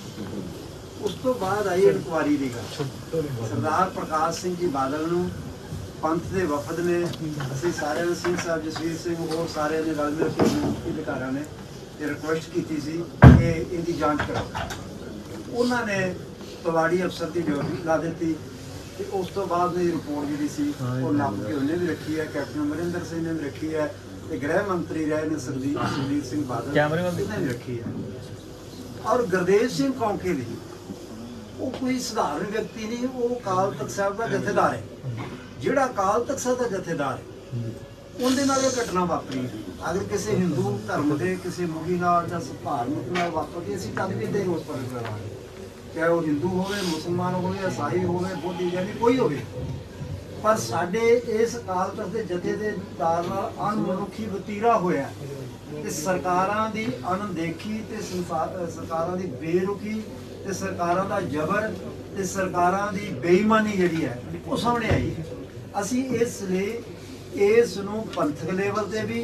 ਉਸ ਤੋਂ ਬਾਅਦ ਆਈ ਇਨਕੁਆਰੀ ਦੀ ਗੱਲ। ਸਰਦਾਰ ਪ੍ਰਕਾਸ਼ ਸਿੰਘ ਜੀ ਬਾਦਲ ਨੂੰ ਪੰਥ ਦੇ ਵਫਦ ਨੇ, ਅਸੀਂ ਸਾਰਿਆਂ ਨੇ, ਸਿੰਘ ਸਾਹਿਬ, ਜਸਵੀਰ ਸਿੰਘ, ਹੋਰ ਸਾਰਿਆਂ ਨੇ ਰਲ ਮਿਲ ਕੇ ਮੁਖੀ ਅਧਿਕਾਰੀਆਂ ਨੇ ਇਹ ਰਿਕੁਐਸਟ ਕੀਤੀ ਸੀ ਕਿ ਇਹਦੀ ਜਾਂਚ ਕਰਾਓ। ਉਹਨਾਂ ਨੇ ਤਵਾੜੀ ਅਫਸਰ ਦੀ ਡਿਊਟੀ ਲਾ ਦਿੱਤੀ ਤੇ ਉਸ ਤੋਂ ਬਾਅਦ ਇਹ ਰਿਪੋਰਟ ਜਿਹੜੀ ਸੀ ਉਹ ਨੱਪ ਕੇ ਉਹਨੇ ਵੀ ਰੱਖੀ ਹੈ, ਕੈਪਟਨ ਅਮਰਿੰਦਰ ਸਿੰਘ ਨੇ ਵੀ ਰੱਖੀ ਹੈ ਤੇ ਗ੍ਰਹਿ ਮੰਤਰੀ ਰਹੇ ਨੇ ਸਰਦੀਪ ਸੁਰਜੀਤ ਸਿੰਘ ਬਾਦਲ, ਇਹਨਾਂ ਨੇ ਰੱਖੀ ਹੈ। ਔਰ ਗੁਰਦੇਵ ਸਿੰਘ ਕੌਂਕੇ ਦੀ, ਉਹ ਕੋਈ ਸਧਾਰਨ ਵਿਅਕਤੀ ਨਹੀਂ, ਉਹ ਅਕਾਲ ਤਖਤ ਸਾਹਿਬ ਦਾ ਜਥੇਦਾਰ ਹੈ। ਜਿਹੜਾ ਅਕਾਲ ਤਖਤ ਸਾਹਿਬ ਦਾ ਜਥੇਦਾਰ ਹੈ, ਉਹਦੇ ਨਾਲ ਇਹ ਘਟਨਾ ਵਾਪਰੀ। ਅਗਰ ਕਿਸੇ ਹਿੰਦੂ ਧਰਮ ਦੇ ਕਿਸੇ ਮੁਖੀ ਨਾਲ ਜਾਂ ਧਾਰਮਿਕ ਨਾਲ ਵਾਪਰਦੀ, ਅਸੀਂ ਕਦੇ ਵੀ ਦੇ ਉਸ ਪਰ ਕਰਾਂਗੇ, ਚਾਹੇ ਉਹ ਹਿੰਦੂ ਹੋਵੇ, ਮੁਸਲਮਾਨ ਹੋਵੇ, ਈਸਾਈ ਹੋਵੇ, ਬੋਧੀ ਜਾਨੀ ਕੋਈ ਹੋਵੇ। ਪਰ ਸਾਡੇ ਇਸ ਅਕਾਲ ਤਖਤ ਦੇ ਜਥੇਦਾਰ ਨਾਲ ਅਣਮਨੁੱਖੀ ਵਤੀਰਾ ਹੋਇਆ ਤੇ ਸਰਕਾਰਾਂ ਦੀ ਅਣਦੇਖੀ ਤੇ ਸਰਕਾਰਾਂ ਦੀ ਬੇਰੁਖੀ ਤੇ ਸਰਕਾਰਾਂ ਦਾ ਜ਼ਬਰ ਤੇ ਸਰਕਾਰਾਂ ਦੀ ਬੇਈਮਾਨੀ ਜਿਹੜੀ ਹੈ ਉਹ ਸਾਹਮਣੇ ਆਈ। ਅਸੀਂ ਇਸ ਲਈ ਇਸ ਨੂੰ ਪੰਥਕ ਲੈਵਲ ਤੇ ਵੀ,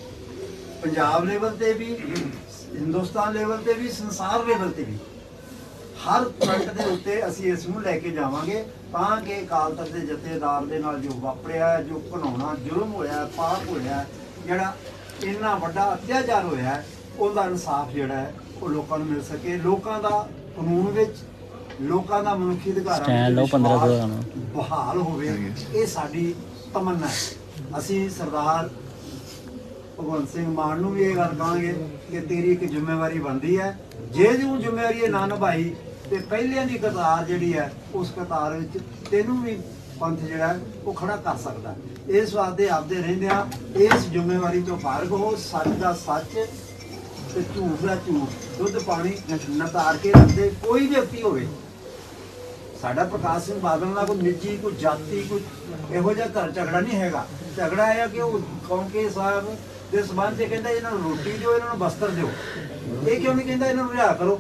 ਪੰਜਾਬ ਲੈਵਲ ਤੇ ਵੀ, ਹਿੰਦੁਸਤਾਨ ਲੈਵਲ ਤੇ ਵੀ, ਸੰਸਾਰ ਲੈਵਲ ਤੇ ਵੀ, ਹਰ ਫਰੰਟ ਦੇ ਉੱਤੇ ਅਸੀਂ ਇਸ ਨੂੰ ਲੈ ਕੇ ਜਾਵਾਂਗੇ ਤਾਂ ਕਿ ਅਕਾਲ ਤਖਤ ਦੇ ਜਥੇਦਾਰ ਦੇ ਨਾਲ ਜੋ ਵਾਪਰਿਆ, ਜੋ ਘਿਨਾਉਣਾ ਜ਼ੁਲਮ ਹੋਇਆ, ਪਾਪ ਹੋਇਆ, ਜਿਹੜਾ ਇੰਨਾ ਵੱਡਾ ਅਤਿਆਚਾਰ ਹੋਇਆ, ਉਹਦਾ ਇਨਸਾਫ ਜਿਹੜਾ ਹੈ ਉਹ ਲੋਕਾਂ ਨੂੰ ਮਿਲ ਸਕੇ। ਲੋਕਾਂ ਦਾ ਕਾਨੂੰਨ ਵਿੱਚ, ਲੋਕਾਂ ਦਾ ਮਨੁੱਖੀ ਅਧਿਕਾਰਾਂ ਵਿੱਚ ਬਹਾਲ ਹੋਵੇ, ਇਹ ਸਾਡੀ ਤਮੰਨਾ ਹੈ। ਅਸੀਂ ਸਰਦਾਰ ਭਗਵੰਤ ਸਿੰਘ ਮਾਨ ਨੂੰ ਵੀ ਇਹ ਗੱਲ ਕਹਾਂਗੇ ਕਿ ਤੇਰੀ ਇੱਕ ਜ਼ਿੰਮੇਵਾਰੀ ਬਣਦੀ ਹੈ, ਜੇ ਤੂੰ ਜ਼ਿੰਮੇਵਾਰੀ ਇਹ ਨਾ ਨਿਭਾਈ ਤੇ ਪਹਿਲਿਆਂ ਦੀ ਕਤਾਰ ਜਿਹੜੀ ਹੈ ਉਸ ਕਤਾਰ ਵਿੱਚ ਤੈਨੂੰ ਵੀ ਪੰਥ ਜਿਹੜਾ ਹੈ ਉਹ ਖੜਾ ਕਰ ਸਕਦਾ। ਇਸ ਵਾਸਤੇ ਆਪਦੇ ਰਹਿੰਦਿਆਂ ਇਸ ਜ਼ਿੰਮੇਵਾਰੀ ਤੋਂ ਫਾਰਗ ਹੋ, ਸੱਚ ਦਾ ਸੱਚ ਤੇ ਝੂਠ ਦਾ ਝੂਠ, ਦੁੱਧ ਪਾਣੀ ਨਤਾਰ ਕੇ ਰੱਖਦੇ ਕੋਈ ਵਿਅਕਤੀ ਹੋਵੇ। ਸਾਡਾ ਪ੍ਰਕਾਸ਼ ਸਿੰਘ ਬਾਦਲ ਨਾਲ ਕੋਈ ਨਿੱਜੀ, ਕੋਈ ਜਾਤੀ, ਕੋਈ ਇਹੋ ਜਿਹਾ ਘਰ ਝਗੜਾ ਨਹੀਂ ਹੈਗਾ। ਝਗੜਾ ਇਹ ਹੈ ਕਿ ਉਹ ਕੌਂਕੇ ਸਾਹਿਬ ਦੇ ਸਬੰਧ 'ਚ ਕਹਿੰਦਾ ਇਹਨਾਂ ਨੂੰ ਰੋਟੀ ਦਿਓ, ਇਹਨਾਂ ਨੂੰ ਬਸਤਰ ਦਿਓ। ਇਹ ਕਿਉਂ ਨਹੀਂ ਕਹਿੰਦਾ ਇਹਨਾਂ ਨੂੰ ਰਿਹਾ ਕਰੋ?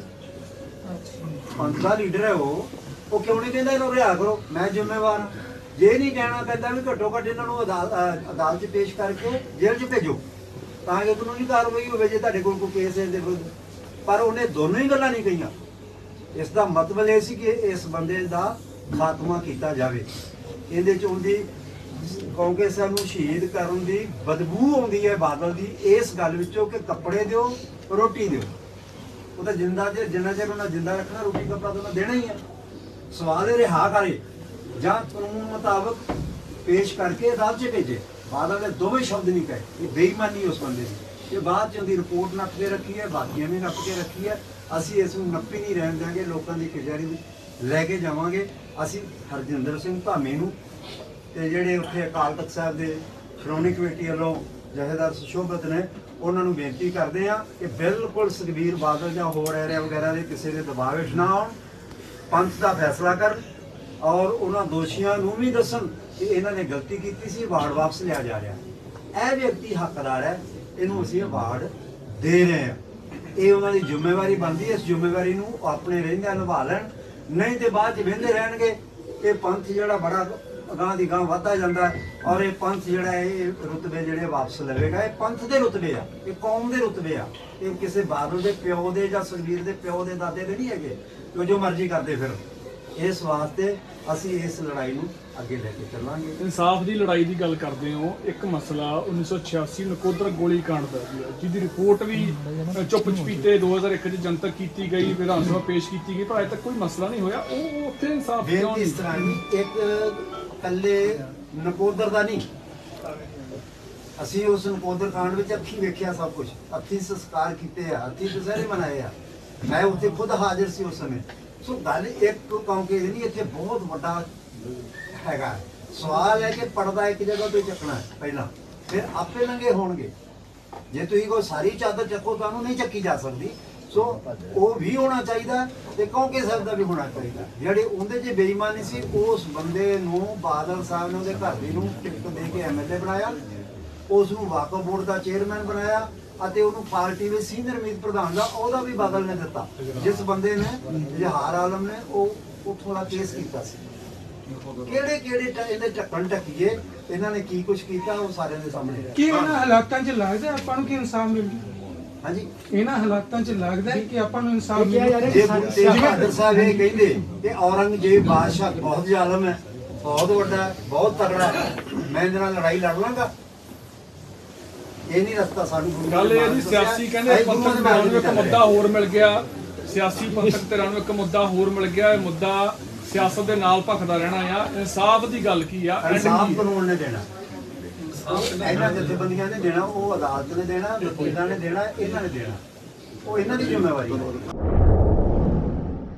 ਪੰਥ ਦਾ ਲੀਡਰ ਹੈ ਉਹ, ਉਹ ਕਿਉਂ ਨਹੀਂ ਕਹਿੰਦਾ ਇਹਨੂੰ ਰਿਹਾ ਕਰੋ, ਮੈਂ ਜ਼ਿੰਮੇਵਾਰ ਹਾਂ। ਜੇ ਨਹੀਂ ਕਹਿਣਾ ਪੈਂਦਾ ਵੀ ਘੱਟੋ ਘੱਟ ਇਹਨਾਂ ਨੂੰ ਅਦਾਲਤ 'ਚ ਪੇਸ਼ ਕਰਕੇ ਜੇਲ੍ਹ 'ਚ ਭੇਜੋ ਤਾਂ ਕਿ ਕਾਨੂੰਨੀ ਕਾਰਵਾਈ ਹੋਵੇ ਜੇ ਤੁਹਾਡੇ ਕੋਲ ਕੋਈ ਕੇਸ ਹੈ ਇਹਦੇ ਵਿਰੁੱਧ। ਪਰ ਉਹਨੇ ਦੋਨੋਂ ਹੀ ਗੱਲਾਂ ਨਹੀਂ ਕਹੀਆਂ। ਇਸ ਦਾ ਮਤਲਬ ਇਹ ਸੀ ਕਿ ਇਸ ਬੰਦੇ ਦਾ ਖਾਤਮਾ ਕੀਤਾ ਜਾਵੇ। ਇਹਦੇ 'ਚ ਉਹਦੀ ਕੌਂਕੇ ਸਾਹਿਬ ਨੂੰ ਸ਼ਹੀਦ ਕਰਨ ਦੀ ਬਦਬੂ ਆਉਂਦੀ ਹੈ ਬਾਦਲ ਦੀ, ਇਸ ਗੱਲ ਵਿੱਚੋਂ ਕਿ ਕੱਪੜੇ ਦਿਓ, ਰੋਟੀ ਦਿਓ। ਉਹ ਤਾਂ ਜਿੰਦਾ ਜੇ ਜਿੰਨਾ ਚਿਰ ਉਹਨਾਂ ਜਿੰਦਾ ਰੱਖਣਾ, ਰੋਟੀ ਕੱਪੜਾ ਤਾਂ ਦੇਣਾ ਹੀ ਹੈ। ਸਵਾਲ ਇਹ ਰਿਹਾ ਕਰੇ ਜਾਂ ਕਾਨੂੰਨ ਮੁਤਾਬਕ ਪੇਸ਼ ਕਰਕੇ ਅਦਾਲਤ 'ਚ ਭੇਜੇ। ਬਾਦਲ ਨੇ ਦੋਵੇਂ ਸ਼ਬਦ ਨਹੀਂ ਕਹੇ। ਇਹ ਬੇਈਮਾਨੀ ਉਸ ਬੰਦੇ ਦੀ। ਇਹ ਬਾਅਦ 'ਚ ਉਹਦੀ ਰਿਪੋਰਟ ਨੱਪ ਕੇ ਰੱਖੀ ਹੈ, ਬਾਕੀਆਂ ਨੇ ਨੱਪ ਕੇ ਰੱਖੀ ਹੈ। ਅਸੀਂ ਇਸ ਨੂੰ ਨੱਪੀ ਨਹੀਂ ਰਹਿਣ ਦਿਆਂਗੇ, ਲੋਕਾਂ ਦੀ ਕਚਹਿਰੀ ਵਿੱਚ ਲੈ ਕੇ ਜਾਵਾਂਗੇ। ਅਸੀਂ ਹਰਜਿੰਦਰ ਸਿੰਘ ਧਾਮੀ ਨੂੰ ਤੇ ਜਿਹੜੇ ਉੱਥੇ ਅਕਾਲ ਤਖਤ ਸਾਹਿਬ ਦੇ ਸ਼੍ਰੋਮਣੀ ਕਮੇਟੀ ਵੱਲੋਂ ਜਥੇਦਾਰ ਸੁਸ਼ੋਭਿਤ ਨੇ, ਉਹਨਾਂ ਨੂੰ ਬੇਨਤੀ ਕਰਦੇ ਹਾਂ ਕਿ ਬਿਲਕੁਲ ਸੁਖਬੀਰ ਬਾਦਲ ਜਾਂ ਹੋਰ ਐਰਿਆ ਵਗੈਰਾ ਦੇ ਕਿਸੇ ਦੇ ਦਬਾਅ ਵਿੱਚ ਨਾ ਆਉਣ, ਪੰਥ ਦਾ ਫੈਸਲਾ ਕਰਨ ਔਰ ਉਹਨਾਂ ਦੋਸ਼ੀਆਂ ਨੂੰ ਵੀ ਦੱਸਣ ਕਿ ਇਹਨਾਂ ਨੇ ਗਲਤੀ ਕੀਤੀ ਸੀ, ਅਵਾਰਡ ਵਾਪਸ ਲਿਆ ਜਾ ਰਿਹਾ। ਇਹ ਵਿਅਕਤੀ ਹੱਕਦਾਰ ਹੈ, ਇਹਨੂੰ ਅਸੀਂ ਅਵਾਰਡ ਦੇ ਰਹੇ ਹਾਂ। ਇਹ ਉਹਨਾਂ ਦੀ ਜ਼ਿੰਮੇਵਾਰੀ ਬਣਦੀ ਹੈ। ਇਸ ਜ਼ਿੰਮੇਵਾਰੀ ਨੂੰ ਆਪਣੇ ਰਹਿੰਦਿਆਂ ਨਿਭਾ ਲੈਣ, ਨਹੀਂ ਤੇ ਬਾਅਦ 'ਚ ਵਹਿੰਦੇ ਰਹਿਣਗੇ। ਇਹ ਪੰਥ ਜਿਹੜਾ ਬੜਾ ਅਗਾਂਹ ਦੀ ਗਾਂਹ ਵੱਧਦਾ ਜਾਂਦਾ ਹੈ ਔਰ ਇਹ ਪੰਥ ਜਿਹੜਾ ਹੈ ਇਹ ਰੁਤਬੇ ਜਿਹੜੇ ਵਾਪਸ ਲਵੇਗਾ। ਇਹ ਪੰਥ ਦੇ ਰੁਤਬੇ ਆ, ਇਹ ਕੌਮ ਦੇ ਰੁਤਬੇ ਆ, ਇਹ ਕਿਸੇ ਬਾਦਲ ਦੇ ਪਿਓ ਦੇ ਜਾਂ ਸੁਖਬੀਰ ਦੇ ਪਿਓ ਦੇ ਦਾਦੇ ਦੇ ਨਹੀਂ ਹੈਗੇ ਜੋ ਜੋ ਮਰਜ਼ੀ ਕਰਦੇ ਫਿਰ। ਇਸ ਵਾਸਤੇ ਅਸੀਂ ਇਸ ਲੜਾਈ ਨੂੰ ਅੱਗੇ ਲੈ ਕੇ ਚੱਲਾਂਗੇ। ਇਨਸਾਫ ਦੀ ਲੜਾਈ ਦੀ ਗੱਲ ਕਰਦੇ ਹੋ, ਇੱਕ ਮਸਲਾ ਉੱਨੀ ਸੌ ਛਿਆਸੀ ਨਕੋਦਰ ਗੋਲੀ ਕਾਂਡ ਦਾ ਵੀ ਹੈ, ਜਿਹਦੀ ਰਿਪੋਰਟ ਵੀ ਚੁੱਪ ਚਪੀਤੇ ਦੋ ਹਜ਼ਾਰ ਇੱਕ 'ਚ ਜਨਤਕ ਕੀਤੀ ਗਈ, ਵਿਧਾਨ ਸਭਾ ਪੇਸ਼ ਕੀਤੀ ਗਈ, ਪਰ ਅਜੇ ਤੱਕ ਕੋਈ ਮਸਲਾ ਨਹੀਂ ਹੋਇਆ। ਉਹ ਉੱਥੇ ਇਨਸਾਫ ਕਿਉਂ ਬੇਨਤੀ ਇਸ ਨਹੀਂ? ਤਰ੍ਹਾਂ ਨਹੀਂ, ਇੱਕ ਕੱਲੇ ਨਕੋਦਰ ਦਾ ਨਹੀਂ, ਅਸੀਂ ਉਸ ਨਕੋਦਰ ਕਾਂਡ ਵਿੱਚ ਅੱਖੀ ਵੇਖਿਆ ਸਭ ਕੁਝ, ਅੱਖੀ ਸੰਸਕਾਰ ਕੀਤੇ ਆ, ਅੱਖੀ ਦੁਸਹਿਰੇ ਮਨਾਏ ਆ, ਮੈਂ ਉੱਥੇ ਖੁਦ ਹਾਜ਼ਰ ਸੀ ਉਸ ਸਮੇਂ। ਸੋ ਗੱਲ ਇੱਕ ਕੌਂਕੇ ਦੀ ਨਹੀਂ, ਇੱਥੇ ਬਹੁਤ ਵੱਡਾ ਹੈਗਾ ਸਵਾਲ ਹੈ ਕਿ ਪਰਦਾ ਇੱਕ ਜਗ੍ਹਾ ਤੋਂ ਚੱਕਣਾ ਹੈ ਪਹਿਲਾਂ, ਫਿਰ ਆਪੇ ਲੰਗੇ ਹੋਣਗੇ। ਜੇ ਤੁਸੀਂ ਕੋਈ ਸਾਰੀ ਚਾਦਰ ਚੱਕੋ ਤੁਹਾਨੂੰ ਨਹੀਂ ਚੱਕੀ ਜਾ ਸਕਦੀ। ਸੋ ਉਹ ਵੀ ਹੋਣਾ ਚਾਹੀਦਾ ਤੇ ਕੌਂਕੇ ਸਾਹਿਬ ਦਾ ਵੀ ਹੋਣਾ ਚਾਹੀਦਾ। ਜਿਹੜੇ ਉਹਦੇ 'ਚ ਬੇਈਮਾਨੀ ਸੀ ਉਸ ਬੰਦੇ ਨੂੰ ਬਾਦਲ ਸਾਹਿਬ ਨੇ ਉਹਦੇ ਘਰ ਦੀ ਨੂੰ ਟਿਕਟ ਦੇ ਕੇ ਐਮਐਲਏ ਬਣਾਇਆ, ਉਸ ਨੂੰ ਵਾਕਫ ਬੋਰਡ ਦਾ ਚੇਅਰਮੈਨ ਬਣਾਇਆ ਅਤੇ ਉਹਨੂੰ ਪਾਰਟੀ ਦੇ ਸੀਨੀਅਰ ਮੀਤ ਪ੍ਰਧਾਨ ਦਾ ਉਹਦਾ ਵੀ ਬਾਦਲ ਨੇ ਦਿੱਤਾ। ਜਿਸ ਬੰਦੇ ਨੇ ਜਹਾਰ ਆਲਮ ਨੇ ਉਹ ਉੱਥੋਂ ਦਾ ਕੇਸ ਕੀਤਾ ਸੀ। ਕਿਹੜੇ ਕਿਹੜੇ ਇਹਦੇ ਢੱਕਣ ਢੱਕੀਏ, ਇਹਨਾਂ ਨੇ ਕੀ ਕੁਝ ਕੀਤਾ ਉਹ ਸਾਰਿਆਂ ਦੇ ਸਾਹਮਣੇ। ਕੀ ਇਹਨਾਂ ਹਾਲਾਤਾਂ 'ਚ ਲੱਗਦਾ ਆਪਾਂ ਨੂੰ ਕਿ ਇਨਸਾਫ ਮਿਲ ਜੂ? ਹਾਂਜੀ, ਇਹਨਾਂ ਹਾਲਾਤਾਂ 'ਚ ਲੱਗਦਾ ਹੈ ਕਿ ਆਪਾਂ ਨੂੰ ਇਨਸਾਫ ਮਿਲ ਜੇ ਤੇਜ ਬਹਾਦਰ ਸਾਹਿਬ ਇਹ ਕਹਿੰਦੇ ਕਿ ਔਰੰਗਜ਼ੇਬ ਬਾਦਸ਼ਾਹ ਬਹੁਤ ਜ਼ਾਲਮ ਹੈ, ਬਹੁਤ ਵੱਡਾ ਹੈ, ਬਹੁਤ ਤਕੜਾ ਹੈ, ਮੈਂ ਇਹਦੇ ਨਾਲ ਲੜਾਈ ਲੜ ਲਾਂਗਾ, ਇਹ ਨਹੀਂ ਰਸਤਾ ਸਾਨੂੰ ਗੁਰੂ ਗੱਲ ਇਹ ਜੀ ਸਿਆਸੀ ਕਹਿੰਦੇ ਪੰਥਕ ਧਿਰਾਂ ਨੂੰ ਇੱਕ ਮੁੱਦਾ ਹੋਰ ਮਿਲ ਗਿਆ, ਸਿਆਸੀ ਪੰਥਕ ਧਿਰਾਂ ਨੂੰ ਇੱਕ ਮੁੱਦਾ ਹੋਰ ਮਿਲ ਗਿਆ। ਇਹ ਮੁੱਦਾ ਸਿਆਸਤ ਦੇ ਨਾਲ ਭਖਦਾ ਰਹਿਣਾ ਆ। ਇਨਸਾਫ ਦੀ ਗੱਲ ਕੀ ਆ? ਇਨਸਾਫ ਕਾਨੂੰਨ ਨੇ ਦੇਣਾ, ਇਹਨਾਂ ਜਥੇਬੰਦੀਆਂ ਨੇ ਦੇਣਾ, ਉਹ ਅਦਾਲਤ ਨੇ ਦੇਣਾ, ਵਕੀਲਾਂ ਨੇ ਦੇਣਾ, ਇਹਨਾਂ ਨੇ ਦੇਣਾ, ਉਹ ਇਹਨਾਂ ਦੀ ਜ਼ਿੰਮੇਵਾਰੀ ਹੈ।